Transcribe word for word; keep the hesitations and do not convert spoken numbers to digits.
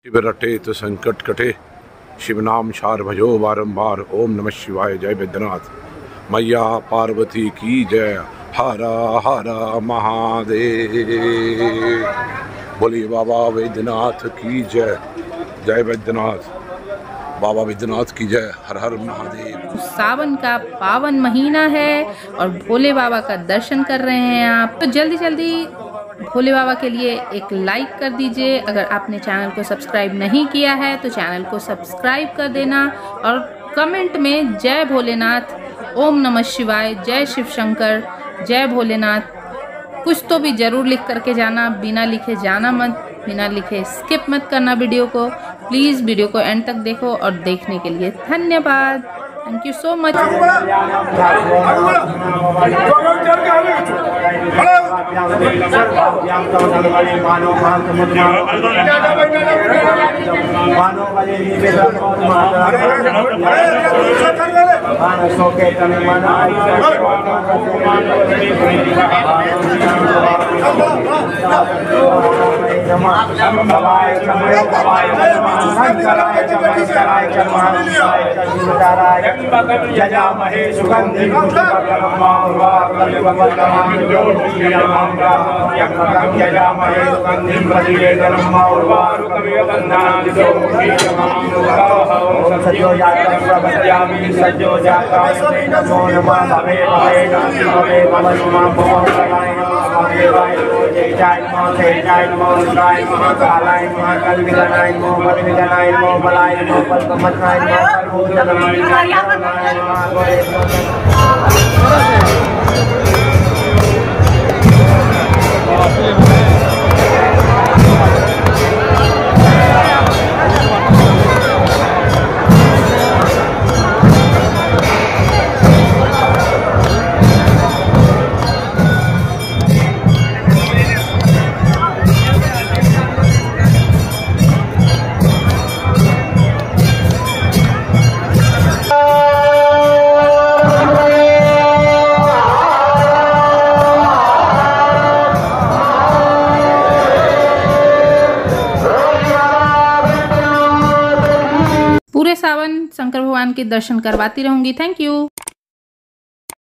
शिव रटे तो संकट कटे, शिव नाम शार भजो बारंबार। ओम नमः शिवाय। जय वैद्यनाथ। मैया पार्वती की जय। हरा हरा महादेव। बोलिए बाबा वैद्यनाथ की जय। जय वैद्यनाथ। बाबा वैद्यनाथ की जय। हर हर महादेव। सावन का पावन महीना है और भोले बाबा का दर्शन कर रहे हैं आप, तो जल्दी जल्दी भोले बाबा के लिए एक लाइक कर दीजिए। अगर आपने चैनल को सब्सक्राइब नहीं किया है तो चैनल को सब्सक्राइब कर देना और कमेंट में जय भोलेनाथ, ओम नमः शिवाय, जय शिव शंकर, जय भोलेनाथ कुछ तो भी ज़रूर लिख करके जाना। बिना लिखे जाना मत, बिना लिखे स्किप मत करना वीडियो को। प्लीज़ वीडियो को एंड तक देखो और देखने के लिए धन्यवाद। Thank you so much. जजामहे सुगंधिं जजामहे सुगंधिं प्रतिवेदनं उर्वारुकमिव बन्धनानि सज्जो जातं प्रपद्यामि सज्जो जाताय नमो नमः। भवे भवे नास्ति भवे भवनुमा भवनाय नमः। देवाय जय नमः जय नमः रुद्राय नमः कालाय नमः कलविदनाय नमः बलविदनाय नमः बलाय नमः पद्मनाय नमः सर्वोदनाय पूरे सावन शंकर भगवान के दर्शन करवाती रहूंगी। Thank you.